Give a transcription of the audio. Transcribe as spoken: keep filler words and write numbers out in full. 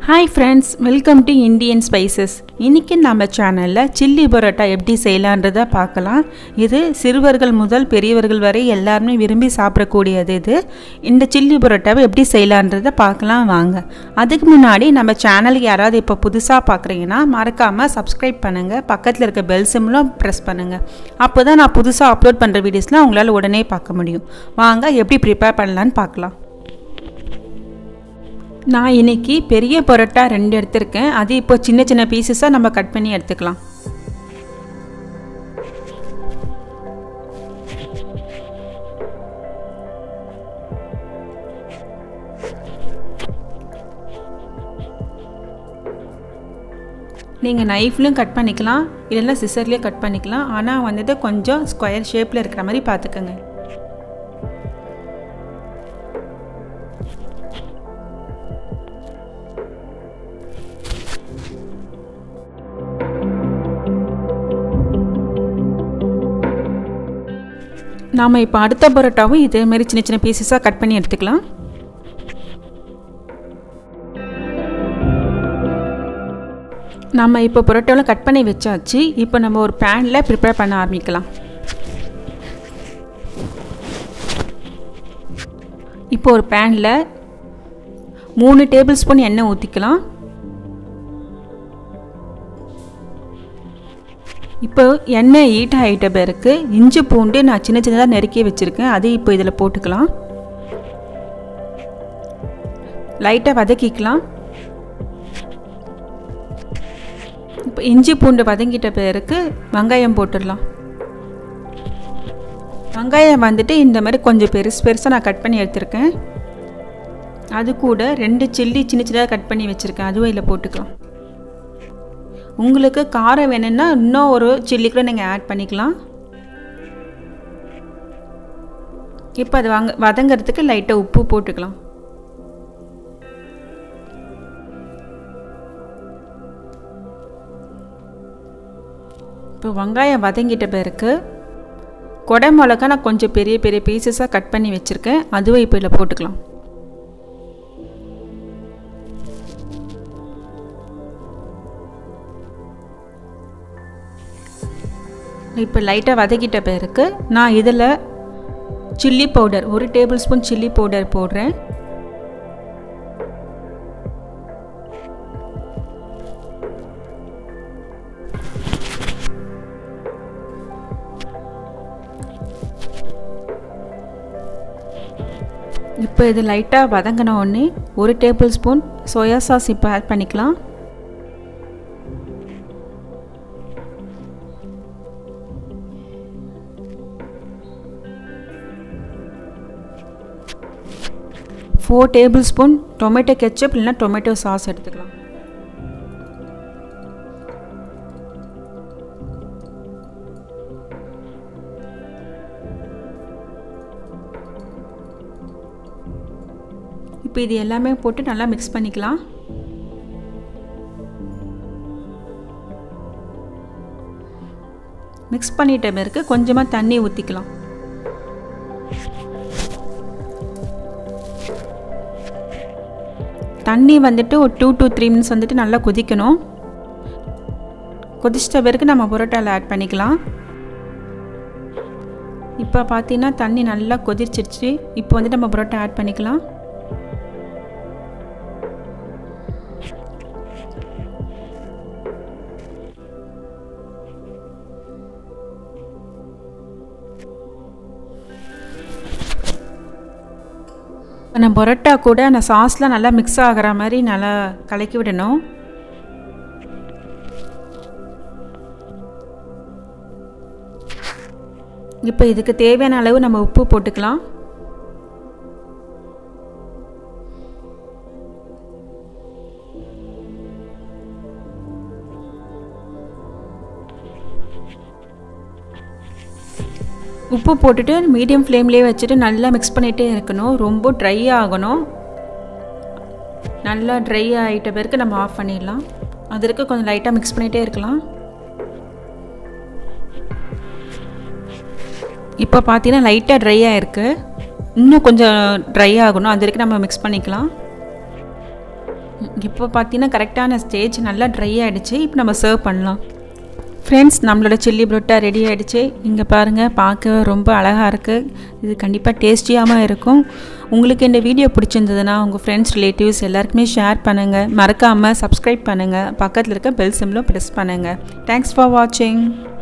Hi friends, welcome to Indian Spices. இன்னைக்கு நம்ம சேனல்ல சில்லி பரோட்டா எப்படி செய்யலாம்ன்றத பார்க்கலாம். இது சிறுவர்கள் முதல் பெரியவர்கள் வரை எல்லாரும் விரும்பி சாப்பிடக்கூடியது இது. இந்த சில்லி பரோட்டாவை எப்படி செய்யலாம்ன்றத பார்க்கலாம் வாங்க. அதுக்கு முன்னாடி நம்ம சேனலுக்கு யாராவது இப்போ புதுசா பார்க்கறீங்கன்னா மறக்காம Subscribe பண்ணுங்க. பக்கத்துல இருக்க பெல் சிம்பலும் பிரஸ் பண்ணுங்க. அப்பதான் நான் புதுசா அப்லோட் பண்ற வீடியோஸ்லாம் உங்களால உடனே பார்க்க முடியும். வாங்க எப்படி prepare பண்ணலாம்னு பார்க்கலாம். நான் இன்னைக்கு பெரிய பரோட்டா ரெண்டு எடுத்துர்க்கேன். அது இப்போ சின்ன சின்ன பீசஸா நம்ம கட் பண்ணி எடுத்துக்கலாம். நீங்க நைஃப்லயும் கட் பண்ணிக்கலாம், இல்லனா சிசர்லயே கட் பண்ணிக்கலாம். ஆனா வந்து கொஞ்சம் ஸ்கொயர் ஷேப்ல இருக்கிற மாதிரி பாத்துக்கங்க. நாம இப்போ அடுத்த பரோட்டாவும் இதே மாதிரி சின்ன சின்ன பீசஸா கட் பண்ணி எடுத்துக்கலாம். நாம இப்போ பரோட்டாவை கட் பண்ணி வெச்சாச்சு. இப்போ நம்ம ஒரு panல prepare பண்ண ஆரம்பிக்கலாம். இப்போ ஒரு panல மூணு டேபிள் ஸ்பூன் எண்ணெய் ஊத்திக்கலாம். இப்போ எண்ணெய் ஹீட் ஆயிட்ட பிறகு இஞ்சி பூண்டு நான் சின்ன சின்னதா நறுக்கி வச்சிருக்கேன். அதை இப்போ இதல போட்டுக்கலாம். லைட்டா வதக்கிக்கலாம். இப்போ இஞ்சி பூண்டு வதங்கிட்ட பிறகு வெங்காயம் போட்டுடலாம். வெங்காயம் வந்துட்டு இந்த மாதிரி கொஞ்சம் பெருசு பெருசா நான் கட் பண்ணி எடுத்துர்க்கேன். அது கூட ரெண்டு சில்லி சின்ன சின்னதா கட் பண்ணி வச்சிருக்கேன். அதுவும் இதல போட்டுக்கலாம். உங்களுக்கு காரம் வேணும்னா இன்னும் ஒரு சில்லி கூட நீங்க ஆட் பண்ணிக்கலாம். இப்போ அது வதங்கிறதுக்கு லைட்டா உப்பு போட்டுக்கலாம். இப்போ வெங்காயம் வதங்கிட்ட பிறகு கொடை மிளகாய் நான் கொஞ்சம் பெரிய பெரிய பீசஸா கட் பண்ணி வச்சிருக்கேன். அதுவும் இப்போ இதல போட்டுக்கலாம். இப்போ லைட்டா வதக்கிட்ட பிறகு நான் இதல சில்லி பவுடர் ஒரு டேபிள் ஸ்பூன் சில்லி பவுடர் போடுறேன். இப்போ இது லைட்டா வதங்கன உடனே ஒரு டேபிள் ஸ்பூன் சோயா சாஸ் இப்போ ஆட் பண்ணிக்கலாம். four tablespoon tomato ketchup இல்லனா tomato sauce எடுத்துக்கலாம். இப்போ இது எல்லாமே போட்டு நல்லா mix பண்ணிக்கலாம். mix பண்ணிட்ட பிறகு கொஞ்சமா தண்ணி ஊத்திக்கலாம். தண்ணி வந்துட்டு ஒரு two to three minutes வந்துட்டு நல்லா கொதிக்கணும். கொதிச்சிட்ட பிறகு நம்ம பரோட்டால ஆட் பண்ணிக்கலாம். இப்போ பாத்தீனா தண்ணி நல்லா கொதிச்சிருச்சு. இப்போ வந்து நம்ம பரோட்டா ஆட் பண்ணிக்கலாம். நம்ம பரோட்டா கூட அந்த சாஸ்ல நல்லா mix ஆகற மாதிரி நல்லா கலக்கி விடணும். இப்போ இதுக்கு தேவையான அளவு நம்ம உப்பு போட்டுக்கலாம். உப்பு போட்டுட்டு மீடியம் ஃப்ளேம்லயே வச்சிட்டு நல்லா mix பண்ணிட்டே இருக்கணும். ரொம்ப dry ஆகணும். நல்லா dry ஆயிட்ட பிறகு நம்ம ஆஃப் பண்ணிடலாம். அதற்கு கொஞ்சம் லைட்டா mix பண்ணிட்டே இருக்கலாம். இப்போ பாத்தீனா லைட்டா dry ஆயிருக்கு. இன்னும் கொஞ்சம் dry ஆகணும். அது வரைக்கும் நம்ம mix பண்ணிக்கலாம். இப்போ பார்த்தீங்கன்னா கரெக்டான ஸ்டேஜ் நல்லா ட்ரை ஆகிடுச்சு. இப்போ நம்ம சர்வ் பண்ணலாம். ஃப்ரெண்ட்ஸ், நம்மளோட சில்லி பரோட்டா ரெடி ஆகிடுச்சு. இங்கே பாருங்கள், பார்க்க ரொம்ப அழகாக இருக்குது. இது கண்டிப்பாக டேஸ்டியாகவும் இருக்கும். உங்களுக்கு இந்த வீடியோ பிடிச்சிருந்ததுன்னா உங்கள் ஃப்ரெண்ட்ஸ் ரிலேட்டிவ்ஸ் எல்லாருக்குமே ஷேர் பண்ணுங்கள். மறக்காமல் சப்ஸ்கிரைப் பண்ணுங்கள். பக்கத்தில் இருக்க பெல் சிம்பிளும் ப்ரெஸ் பண்ணுங்கள். தேங்க்ஸ் ஃபார் வாட்சிங்.